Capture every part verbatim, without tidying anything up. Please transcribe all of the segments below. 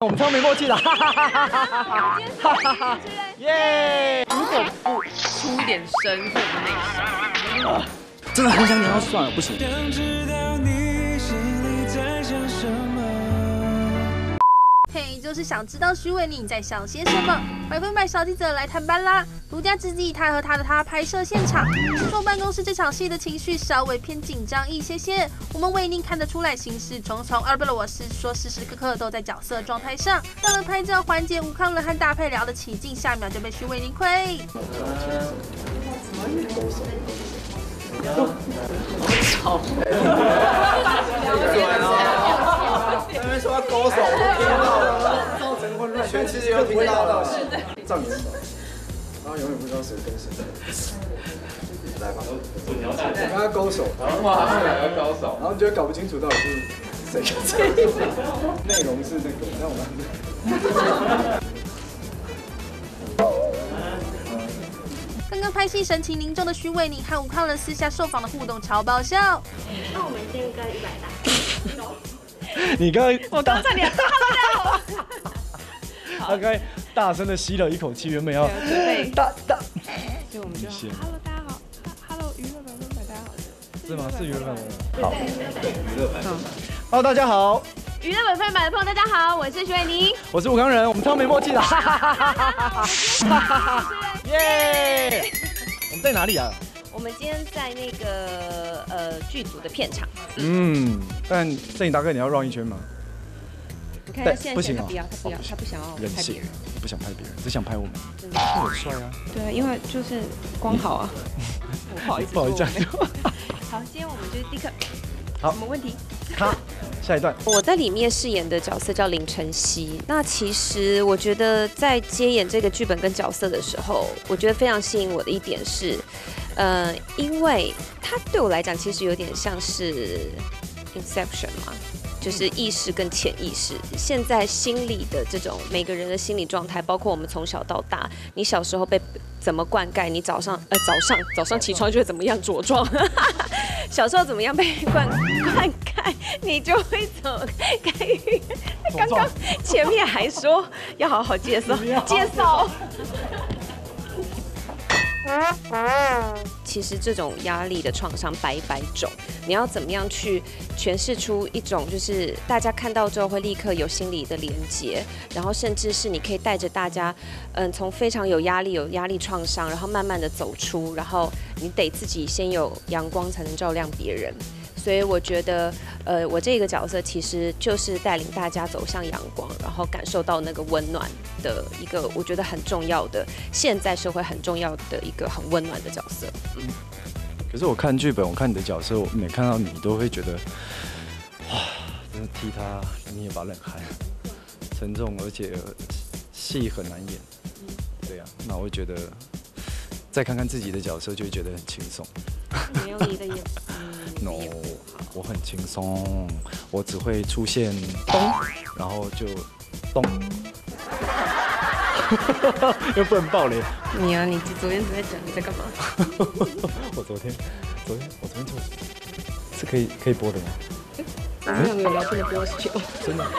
我们超没默契的，哈哈哈哈哈哈！耶！ 如果不出一点深刻的内心， 真的很想聊，算了，不行。 嘿，就是想知道徐伟宁在想些什么。百分百小记者来探班啦！独家直击他和他的他拍摄现场。听说办公室这场戏的情绪稍微偏紧张一些些，我们为您看得出来心事重重。而不了，我是说时时刻刻都在角色状态上。到了拍照环节，吴康仁和大佩聊得起劲，下秒就被徐伟宁亏。 操！那边说要勾手，我都听到了，造成混乱。全其实有听到了，藏眼手，然后永远不知道谁跟谁。来吧，我跟他勾手，哇，两个高手，然后你就会搞不清楚到底是谁跟谁。内容是那个，让我们。 刚刚拍戏神情凝重的徐伟宁和吴康仁私下受访的互动超爆笑。 那我们先跟一百大。 你刚刚， 我刚才脸大了。 他刚才大声的吸了一口气，原本要准备大大， 就我们就 Hello 大家好 ，Hello 娱乐百分百大家好， 是吗？是娱乐百分百。好，娱乐百分百。Hello， 大家好。 娱乐百分百的朋友，大家好，我是徐伟宁， 我是吴康仁，我们超没默契的，哈哈哈哈哈哈！耶！我们在哪里啊？ 我们今天在那个呃剧组的片场。 嗯，但摄影大哥你要绕一圈吗？ 你看他现在他不行啊， 不要，他不要，他不想要任性拍别人，， 不想拍别人，只想拍我们。 真的很帅啊！ 对，因为就是光好啊。不好意思， 不好意思，这样就好，今天我们就立刻。 好， 什么问题？ 咔，下一段。 我在里面饰演的角色叫林晨曦。那其实我觉得在接演这个剧本跟角色的时候，我觉得非常吸引我的一点是，呃，因为它对我来讲其实有点像是 Inception 嘛。就是意识跟潜意识，现在心理的这种每个人的心理状态，包括我们从小到大，你小时候被怎么灌溉，你早上呃早上早上起床就会怎么样茁壮，小时候怎么样被灌灌溉，你就会怎么该。刚刚前面还说要好好介绍介绍。其实这种压力的创伤百百种，你要怎么样去诠释出一种就是大家看到之后会立刻有心理的连结，然后甚至是你可以带着大家，嗯，从非常有压力、有压力创伤，然后慢慢的走出，然后你得自己先有阳光才能照亮别人。所以我觉得，呃，我这个角色其实就是带领大家走向阳光，然后感受到那个温暖的一个，我觉得很重要的，现在社会很重要的一个很温暖的角色。嗯。 可是我看剧本，我看你的角色，我每看到你都会觉得，哇，真的替他捏把冷汗，沉重而且戏很难演。对呀、啊，那我会觉得，再看看自己的角色，就会觉得很轻松。 没有你的演。 No， 我很轻松，我只会出现咚，然后就咚，又不能爆雷。 你啊，你昨天在讲你在干嘛？ 我昨天，昨天我昨天做是可以可以播的吗？ 我们两个有聊天的播是球， 真的？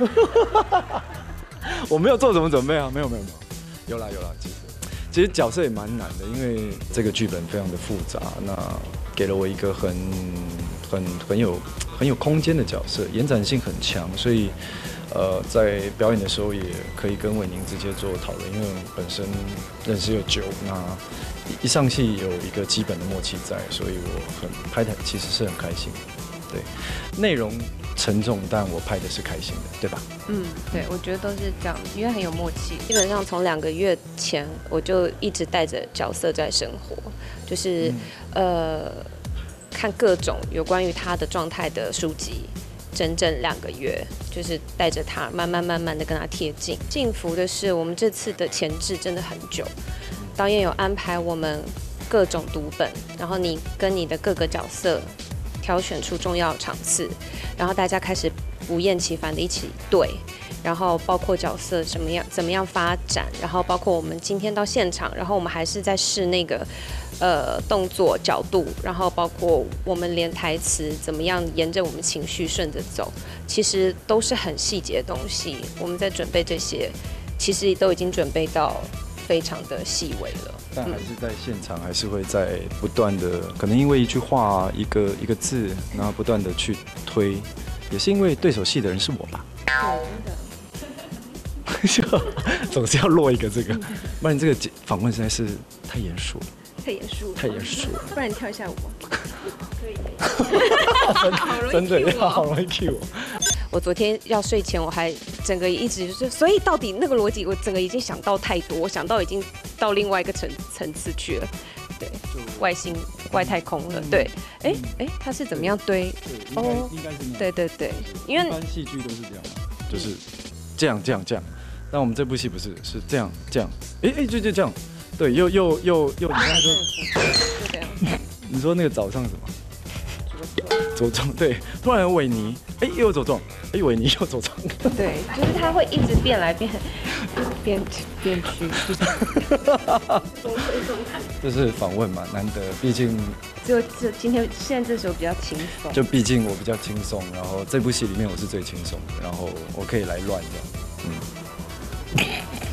我没有做什么准备啊，没有没有没有，有啦有啦，其实其实角色也蛮难的，因为这个剧本非常的复杂，那给了我一个很很很有很有空间的角色，延展性很强，所以呃在表演的时候也可以跟伟宁直接做讨论，因为本身认识有久，那一上戏有一个基本的默契在，所以我很拍的其实是很开心，对，内容沉重，但我拍的是开心的，对吧？ 嗯，对，我觉得都是这样，因为很有默契。基本上从两个月前我就一直带着角色在生活，就是、嗯、呃看各种有关于他的状态的书籍，整整两个月，就是带着他慢慢慢慢的跟他贴近。幸福的是，我们这次的前置真的很久，导演有安排我们各种读本，然后你跟你的各个角色挑选出重要场次，然后大家开始不厌其烦的一起对，然后包括角色怎么样怎么样发展，然后包括我们今天到现场，然后我们还是在试那个呃动作角度，然后包括我们连台词怎么样沿着我们情绪顺着走，其实都是很细节的东西。我们在准备这些，其实都已经准备到非常的细微了。 但还是在现场，还是会在不断的，可能因为一句话、一个一个字，然后不断的去推，也是因为对手戏的人是我吧？对，真的。总是要落一个这个，不然这个访问实在是太严肃了。 太严肃， 太严肃了。 不然你跳一下舞。可以。 真的要好容易 cue 我。 我昨天要睡前，我还整个一直就是，所以到底那个逻辑，我整个已经想到太多，我想到已经到另外一个层层次去了。对，外星、外太空了。对，哎哎，它是怎么样堆？ 哦，应该是那样。 对对对，因为一般戏剧都是这样，就是这样这样这样。但我们这部戏不是，是这样这样。哎哎，就就这样。对，又又又又，你看就这样。 你说那个早上什么？左撞，对，突然维尼，哎，又左撞，哎，维尼又左撞。 对，就是他会一直变来变，变变去。 这是访问嘛，难得，毕竟只有只有今天现在这时候比较轻松。 就毕竟我比较轻松，然后这部戏里面我是最轻松的，然后我可以来乱这样，嗯。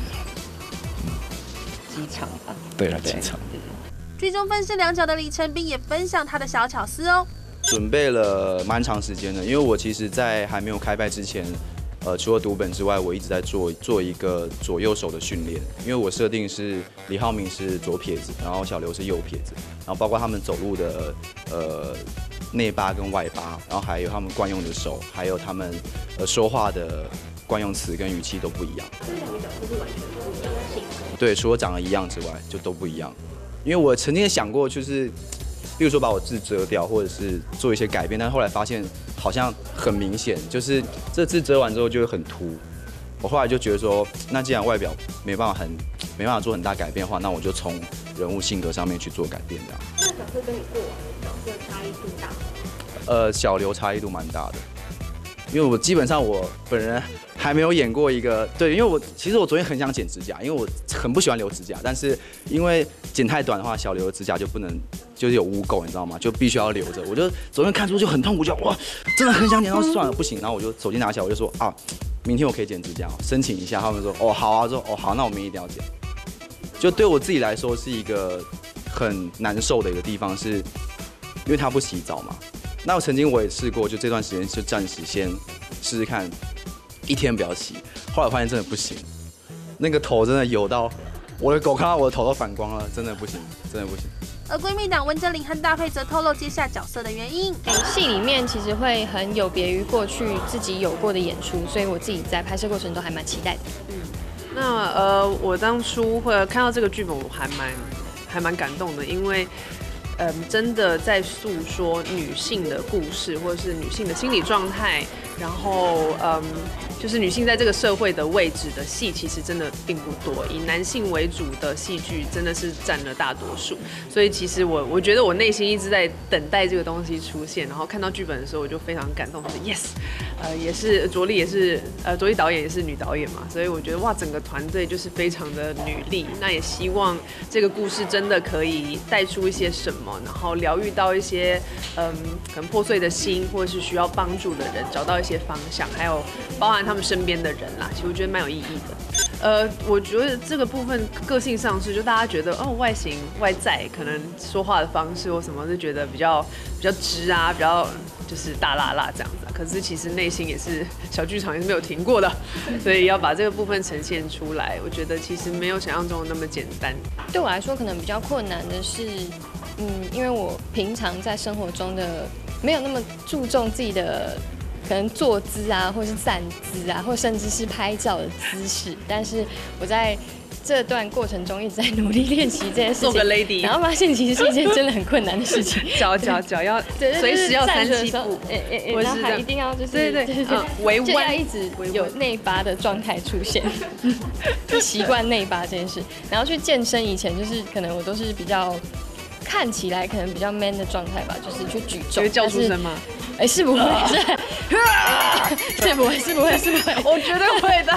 机场吧。 对了，机场。 剧中分饰两角的李成斌也分享他的小巧思哦。 准备了蛮长时间的，因为我其实在还没有开拍之前，呃，除了读本之外，我一直在做做一个左右手的训练。因为我设定是李浩明是左撇子，然后小刘是右撇子，然后包括他们走路的呃内八跟外八，然后还有他们惯用的手，还有他们呃说话的惯用词跟语气都不一样。这两个角色是完全不一样的性格。对，除了长得一样之外，就都不一样。因为我曾经想过，就是，比如说把我字遮掉，或者是做一些改变，但后来发现好像很明显，就是这字遮完之后就会很凸。我后来就觉得说，那既然外表没办法很没办法做很大改变的话，那我就从人物性格上面去做改变，这样。 那角色跟你过往的角色差异度大吗？ 呃，小刘差异度蛮大的，因为我基本上我本人还没有演过一个对，因为我其实我昨天很想剪指甲，因为我很不喜欢留指甲，但是因为剪太短的话，小刘的指甲就不能就是有污垢，你知道吗？就必须要留着。我就昨天看出就很痛苦，就哇，真的很想剪，然后算了不行，然后我就手机拿起来，我就说啊，明天我可以剪指甲，申请一下。他们说哦好啊，说哦好，那我明天一定要剪。就对我自己来说是一个很难受的一个地方，是因为他不洗澡嘛。那我曾经我也试过，就这段时间就暂时先试试看，一天不要洗。后来我发现真的不行，那个头真的油到我的狗看到我的头都反光了，真的不行，真的不行。 而闺蜜档温真菱和大佩则透露接下角色的原因。 戏里面其实会很有别于过去自己有过的演出，所以我自己在拍摄过程都还蛮期待的。 嗯，那呃，我当初会看到这个剧本，我还蛮还蛮感动的，因为。嗯，真的在诉说女性的故事，或者是女性的心理状态，然后嗯，就是女性在这个社会的位置的戏，其实真的并不多。以男性为主的戏剧真的是占了大多数，所以其实我我觉得我内心一直在等待这个东西出现，然后看到剧本的时候，我就非常感动，说 yes， 呃，也是卓丽也是呃卓丽导演也是女导演嘛，所以我觉得哇，整个团队就是非常的女力，那也希望这个故事真的可以带出一些什么。然后疗愈到一些嗯可能破碎的心，或者是需要帮助的人，找到一些方向，还有包含他们身边的人啦，其实我觉得蛮有意义的。呃，我觉得这个部分个性上是，就大家觉得哦，外形外在可能说话的方式或什么，是觉得比较比较直啊，比较就是大辣辣这样子。可是其实内心也是小剧场也是没有停过的，所以要把这个部分呈现出来，我觉得其实没有想象中的那么简单。 对我来说，可能比较困难的是。嗯，因为我平常在生活中的没有那么注重自己的可能坐姿啊，或是站姿啊，或甚至是拍照的姿势，但是我在这段过程中一直在努力练习这件事情， 做个 lady， 然后发现其实是一件真的很困难的事情， 脚脚脚要随时要三七步， 然后还一定要就是对对对，微弯，就要一直有内八的状态出现，就习惯内八这件事。然后去健身以前就是可能我都是比较。看起来可能比较 man 的状态吧，就是去举重。 会叫出声吗？ 哎，是不会，是，是不会，是不会，是不会。 我绝对会的，一定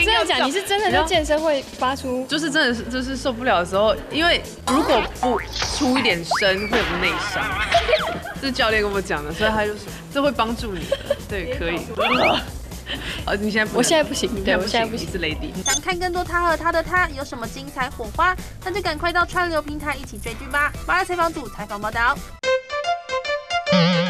应该要真的假？你是真的在健身会发出？ 就是真的是就是受不了的时候，因为如果不出一点声会有内伤，这是教练跟我讲的，所以他就说这会帮助你的，对，可以。呃，你现在不， 我现在不行，对我现在不行， 你是 lady。 想看更多他和他的他有什么精彩火花，那就赶快到串流平台一起追剧吧。麻辣采访组采访报道。